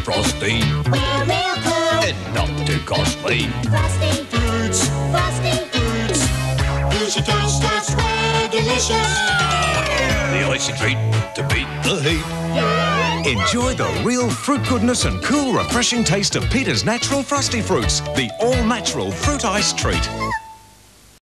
Frosty. We're real cool. And not too costly. Frosty Fruits. Frosty Fruits. Easy taste, that's very delicious. The icy treat to beat the heat. Enjoy the real fruit goodness and cool, refreshing taste of Peter's Natural Frosty Fruits, the all-natural fruit ice treat.